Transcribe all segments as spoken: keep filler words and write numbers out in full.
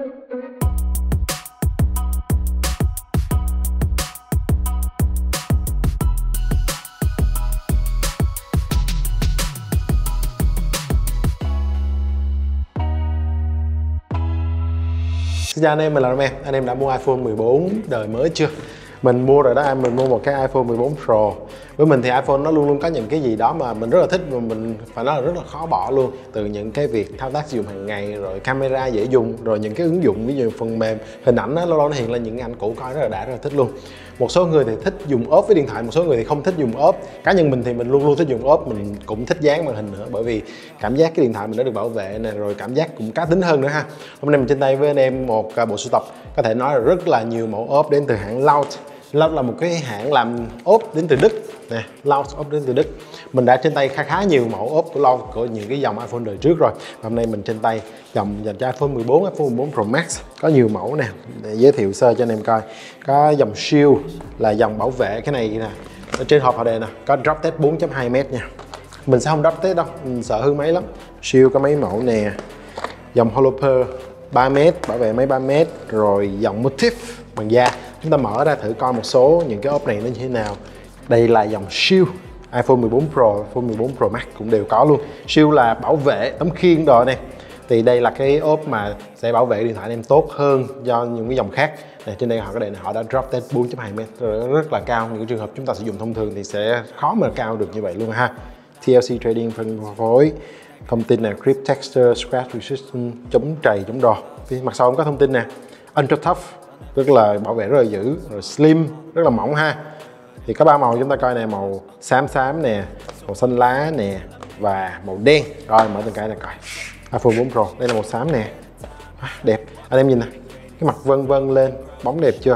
Xin chào anh em, mình là Ram. Anh em đã mua iPhone mười bốn đời mới chưa? Mình mua rồi đó, mình mua một cái iPhone mười bốn Pro. Với mình thì iPhone nó luôn luôn có những cái gì đó mà mình rất là thích và mình phải nói là rất là khó bỏ luôn. Từ những cái việc thao tác sử dụng hàng ngày, rồi camera dễ dùng, rồi những cái ứng dụng ví dụ phần mềm, hình ảnh đó, lâu lâu nó hiện lên những ảnh cũ coi rất là đã, rất là thích luôn. Một số người thì thích dùng ốp với điện thoại, một số người thì không thích dùng ốp. Cá nhân mình thì mình luôn luôn thích dùng ốp, mình cũng thích dán màn hình nữa, bởi vì cảm giác cái điện thoại mình đã được bảo vệ nè, rồi cảm giác cũng cá tính hơn nữa ha. Hôm nay mình trên tay với anh em một bộ sưu tập có thể nói là rất là nhiều mẫu ốp đến từ hãng Laut. Laut là một cái hãng làm ốp đến từ Đức nè, Laut ốp đến từ Đức. Mình đã trên tay khá khá nhiều mẫu ốp của Laut, của những cái dòng iPhone đời trước rồi. Và hôm nay mình trên tay dòng dành cho iPhone mười bốn, iPhone mười bốn Pro Max có nhiều mẫu nè, để giới thiệu sơ cho anh em coi. Có dòng Shield là dòng bảo vệ, cái này nè, ở trên hộp họ đề nè, có drop test bốn chấm hai mét nha. Mình sẽ không drop test đâu, mình sợ hư máy lắm. Shield có mấy mẫu nè, dòng Holoper ba mét, bảo vệ máy ba mét, rồi dòng Motif bằng da. Chúng ta mở ra thử coi một số những cái ốp này nó như thế nào. Đây là dòng Shield, iPhone mười bốn Pro, iPhone mười bốn Pro Max cũng đều có luôn. Shield là bảo vệ tấm khiên rồi này. Thì đây là cái ốp mà sẽ bảo vệ điện thoại em tốt hơn do những cái dòng khác. Này, trên đây họ có đề này, họ đã drop test bốn chấm hai mét, rất là cao. Những trường hợp chúng ta sử dụng thông thường thì sẽ khó mà cao được như vậy luôn ha. tê lờ xê Trading phân phối. Thông tin nè, Grip Texture, Scratch Resistant, chống trầy, chống đò. Phía mặt sau cũng có thông tin nè, Ultra Tough, rất là bảo vệ rất là dữ, rồi Slim, rất là mỏng ha. Thì có ba màu chúng ta coi nè, màu xám xám nè, màu xanh lá nè và màu đen. Rồi mở từng cái này coi. iPhone bốn Pro, đây là màu xám nè, à, đẹp. Anh em nhìn nè, cái mặt vân vân lên, bóng đẹp chưa?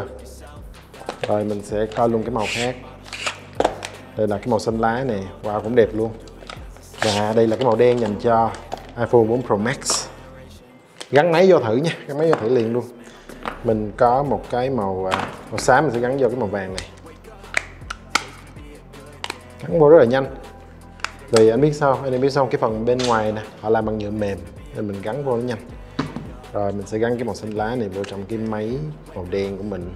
Rồi mình sẽ coi luôn cái màu khác. Đây là cái màu xanh lá nè, wow cũng đẹp luôn. Và đây là cái màu đen dành cho iPhone bốn Pro Max. Gắn máy vô thử nha, gắn máy vô thử liền luôn. Mình có một cái màu màu xám, mình sẽ gắn vô cái màu vàng này. Gắn vô rất là nhanh. Vì anh biết sao, anh em biết sao, cái phần bên ngoài nè, họ làm bằng nhựa mềm nên mình gắn vô nó nhanh. Rồi mình sẽ gắn cái màu xanh lá này vô trong cái máy màu đen của mình.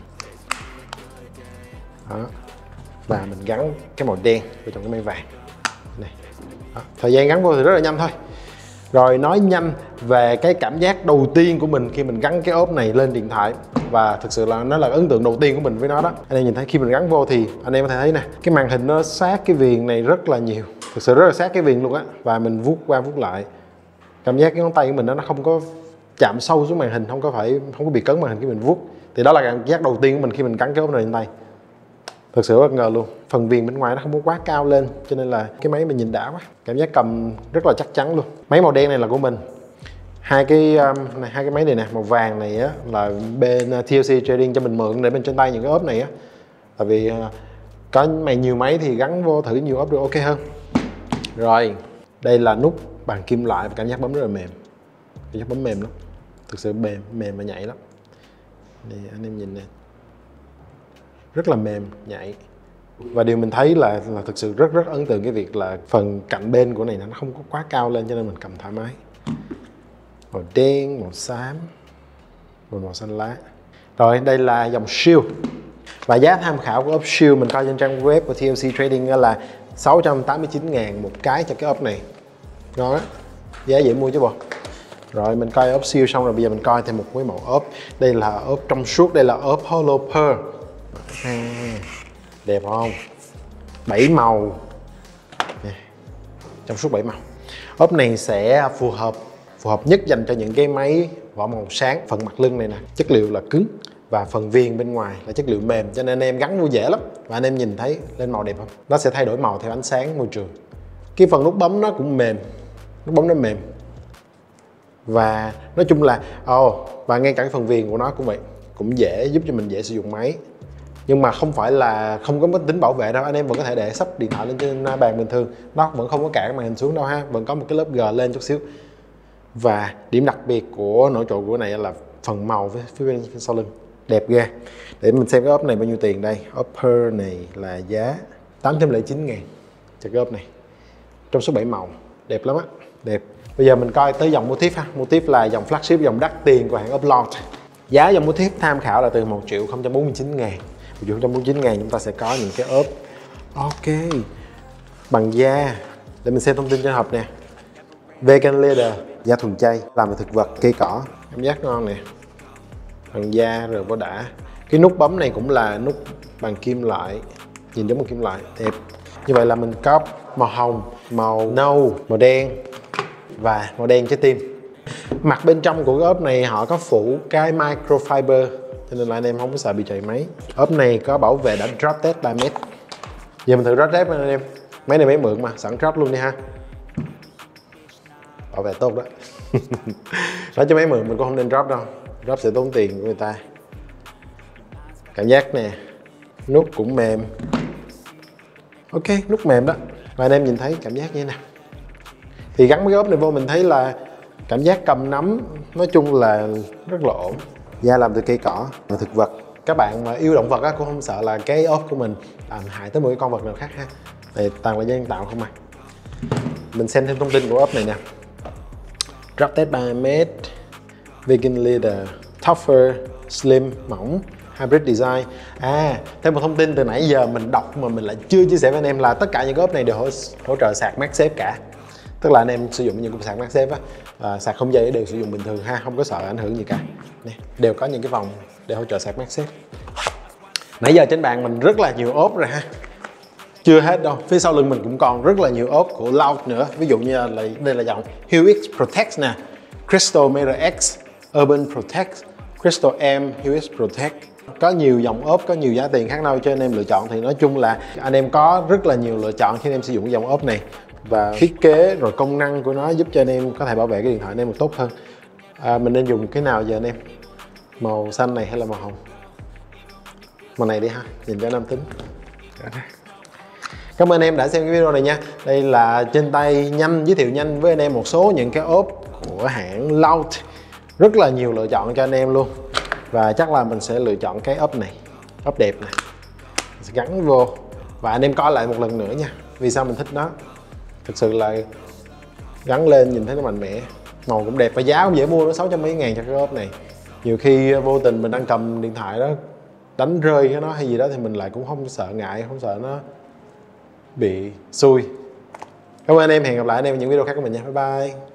Đó. Và mình gắn cái màu đen vô trong cái máy vàng này. Đó. Thời gian gắn vô thì rất là nhanh thôi. Rồi nói nhanh về cái cảm giác đầu tiên của mình khi mình gắn cái ốp này lên điện thoại. Và thực sự là nó là ấn tượng đầu tiên của mình với nó đó. Anh em nhìn thấy khi mình gắn vô thì anh em có thể thấy nè, cái màn hình nó sát cái viền này rất là nhiều. Thực sự rất là sát cái viền luôn á. Và mình vuốt qua vuốt lại, cảm giác cái ngón tay của mình đó, nó không có chạm sâu xuống màn hình, không có phải không có bị cấn màn hình khi mình vuốt. Thì đó là cảm giác đầu tiên của mình khi mình gắn cái ốp này lên tay. Thực sự bất ngờ luôn. Phần viền bên ngoài nó không có quá cao lên, cho nên là cái máy mình nhìn đã quá. Cảm giác cầm rất là chắc chắn luôn. Máy màu đen này là của mình. Hai cái um, này, hai cái máy này nè, màu vàng này á là bên uh, tê lờ xê Trading cho mình mượn để bên trên tay những cái ốp này á. Tại vì uh, có mày nhiều máy thì gắn vô thử nhiều ốp được ok hơn. Rồi, đây là nút bàn kim loại và cảm giác bấm rất là mềm. Cảm giác bấm mềm lắm. Thực sự mềm, mềm và nhạy lắm. Đây anh em nhìn nè. Rất là mềm, nhạy. Và điều mình thấy là là thực sự rất rất ấn tượng cái việc là phần cạnh bên của này nó không có quá cao lên, cho nên mình cầm thoải mái. Màu đen, màu xám và màu xanh lá. Rồi đây là dòng Shield. Và giá tham khảo của ốp Shield mình coi trên trang web của tê lờ xê Trading là sáu trăm tám mươi chín ngàn một cái cho cái ốp này. Ngon á, giá dễ mua chứ bộ. Rồi mình coi ốp Shield xong rồi, bây giờ mình coi thêm một cái màu ốp. Đây là ốp trong suốt, đây là ốp Holoper. À, đẹp không? bảy màu nè, trong suốt bảy màu. Ốp này sẽ phù hợp phù hợp nhất dành cho những cái máy vỏ màu sáng. Phần mặt lưng này nè, chất liệu là cứng và phần viền bên ngoài là chất liệu mềm, cho nên anh em gắn vô dễ lắm. Và anh em nhìn thấy lên màu đẹp không? Nó sẽ thay đổi màu theo ánh sáng môi trường. Cái phần nút bấm nó cũng mềm, nút bấm nó mềm. Và nói chung là oh, và ngay cả cái phần viền của nó cũng vậy, cũng dễ, giúp cho mình dễ sử dụng máy. Nhưng mà không phải là không có tính bảo vệ đâu, anh em vẫn có thể để sắp điện thoại lên trên bàn bình thường, nó vẫn không có cản cái màn hình xuống đâu ha, vẫn có một cái lớp gờ lên chút xíu. Và điểm đặc biệt của nổi trội của này là phần màu với phía bên sau lưng đẹp ghê. Để mình xem cái ốp này bao nhiêu tiền đây. Ốp Pearl này là giá tám trăm lẻ chín ngàn cho cái ốp này, trong số bảy màu, đẹp lắm á, đẹp. Bây giờ mình coi tới dòng Motif ha. Motif là dòng flagship, dòng đắt tiền của hãng Upload. Giá dòng Motif tham khảo là từ một triệu không trăm bốn mươi chín ngàn. một triệu không trăm bốn mươi chín ngàn chúng ta sẽ có những cái ốp ok bằng da. Để mình xem thông tin trên hộp nè. Vegan leather, da thuần chay, làm từ thực vật, cây cỏ, cảm giác ngon nè. Bằng da rồi có đã. Cái nút bấm này cũng là nút bằng kim loại, nhìn giống bằng kim loại, đẹp. Như vậy là mình có màu hồng, màu nâu, màu đen và màu đen trái tim. Mặt bên trong của cái ốp này họ có phủ cái microfiber, cho nên là anh em không có sợ bị chảy máy. Ốp này có bảo vệ đã drop test ba mét. Giờ mình thử drop test anh em. Máy này máy mượn mà, sẵn drop luôn đi ha. Bảo vệ tốt đó. Nói cho máy mượn mình cũng không nên drop đâu. Drop sẽ tốn tiền của người ta. Cảm giác nè, nút cũng mềm. Ok, nút mềm đó. Và anh em nhìn thấy cảm giác như thế nào. Thì gắn cái ốp này vô mình thấy là cảm giác cầm nắm nói chung là rất là ổn. Da làm từ cây cỏ và thực vật. Các bạn mà yêu động vật á, cũng không sợ là cái ốp của mình làm hại tới một cái con vật nào khác ha. Đây toàn là da nhân tạo không à. Mình xem thêm thông tin của ốp này nè. Drop test ba mét, vegan leather, tougher, slim, mỏng, hybrid design. À, thêm một thông tin từ nãy giờ mình đọc mà mình lại chưa chia sẻ với anh em là tất cả những cái ốp này đều hỗ, hỗ trợ sạc MagSafe cả. Tức là anh em sử dụng những cái sạc MagSafe á, à, sạc không dây đều sử dụng bình thường ha, không có sợ ảnh hưởng gì cả. Nè, đều có những cái vòng để hỗ trợ sạc MagSafe. Nãy giờ trên bàn mình rất là nhiều ốp rồi ha. Chưa hết đâu, phía sau lưng mình cũng còn rất là nhiều ốp của Loud nữa. Ví dụ như là đây là dòng Helix Protect nè, Crystal Mirror X, Urban Protect, Crystal M, Helix Protect. Có nhiều dòng ốp, có nhiều giá tiền khác nhau cho anh em lựa chọn. Thì nói chung là anh em có rất là nhiều lựa chọn khi anh em sử dụng dòng ốp này. Và thiết kế rồi công năng của nó giúp cho anh em có thể bảo vệ cái điện thoại anh em được tốt hơn. À, mình nên dùng cái nào giờ anh em? Màu xanh này hay là màu hồng? Màu này đi ha, nhìn cho nam tính. Cảm ơn anh em đã xem cái video này nha. Đây là trên tay nhanh, giới thiệu nhanh với anh em một số những cái ốp của hãng Loud. Rất là nhiều lựa chọn cho anh em luôn. Và chắc là mình sẽ lựa chọn cái ốp này, ốp đẹp này, mình sẽ gắn vô. Và anh em coi lại một lần nữa nha, vì sao mình thích nó. Thực sự là gắn lên nhìn thấy nó mạnh mẽ, màu cũng đẹp và giá cũng dễ mua, nó sáu trăm mấy ngàn cho cái ốp này. Nhiều khi vô tình mình đang cầm điện thoại đó đánh rơi cái nó hay gì đó thì mình lại cũng không sợ ngại, không sợ nó bị xui. Cảm ơn anh em, hẹn gặp lại anh em ở những video khác của mình nha, bye bye.